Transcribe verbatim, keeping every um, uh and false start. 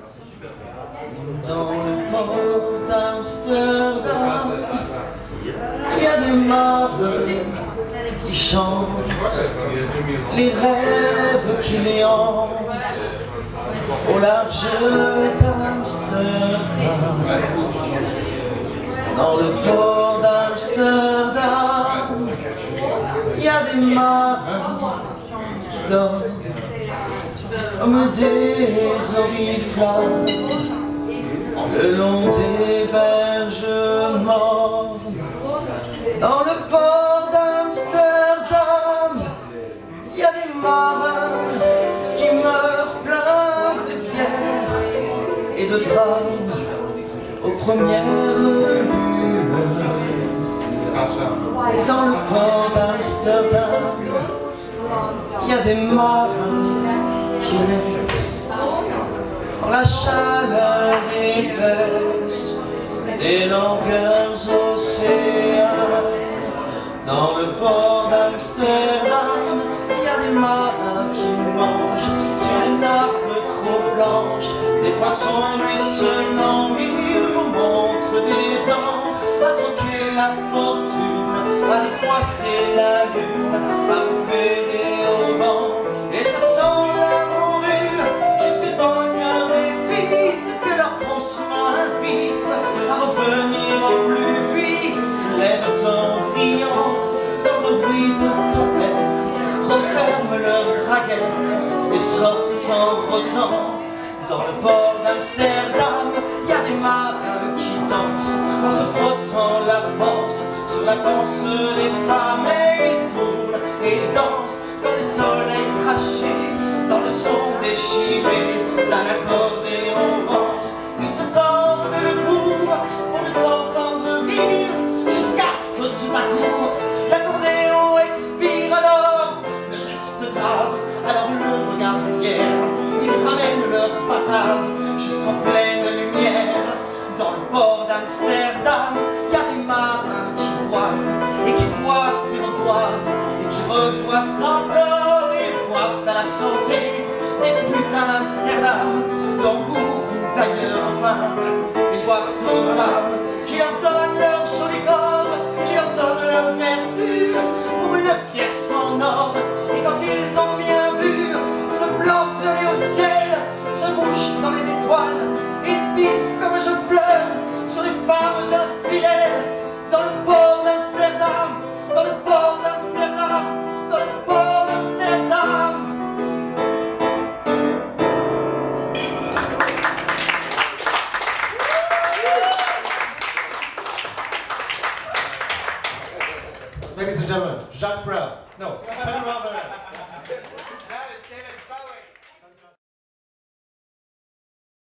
Dans le port d'Amsterdam, il y a des marins qui chantent les rêves qui les hantent au large d'Amsterdam. Dans le port d'Amsterdam, il y a des marins qui dorment comme des oriflammes le long des berges mortes. Dans le port d'Amsterdam, il y a des marins qui meurent pleins de guerre et de drames aux premières lueurs. Dans le port d'Amsterdam, il y a des marins qui naissent dans la chaleur épaisse des longueurs océans. Dans le port d'Amsterdam, il y a des marins qui mangent sur les nappes trop blanches des poissons ruisselants. Ils vous montrent des dents à troquer la fortune, à décroisser la lune, à bouffer des haubans. Et ça sent la morue jusque dans le cœur des filles que leur consommant invite à revenir au plus, puis se lèvent en riant dans un bruit de tempête, referment leurs braguettes et sortent en rotant. Dans le port d'Amsterdam, il y a des marins qui dansent en se frottant la panse sur la panse des femmes. Et ils tournent et ils dansent comme des soleils crachés dans le son déchiré d'un accordéon rance. Ils se tordent le cou pour ne s'entendre rire jusqu'à ce que tout à coup l'accordéon expire. Alors le geste grave, alors le regard fier, ils ramènent leur batave jusqu'en pleine lumière. Dans le port d'Amsterdam, il y a des marins qui boivent et qui boivent et reboivent et qui reboivent encore et boivent à la santé des putains d'Amsterdam, d'Hambourg ou d'ailleurs. Enfin, ils boivent aux dames qui leur donnent leur joli corps, qui leur donnent leur vertu pour une pièce en or. Et quand ils ont bien bu, se bloquent le nez au ciel, se mouchent dans les étoiles, ils pissent comme je pleure sur les femmes infidèles. Dans le port d'Amsterdam, dans le port d'Amsterdam, dans le port d'Amsterdam. Ladies and gentlemen, Jacques Brel. No, Pedro Alvarez.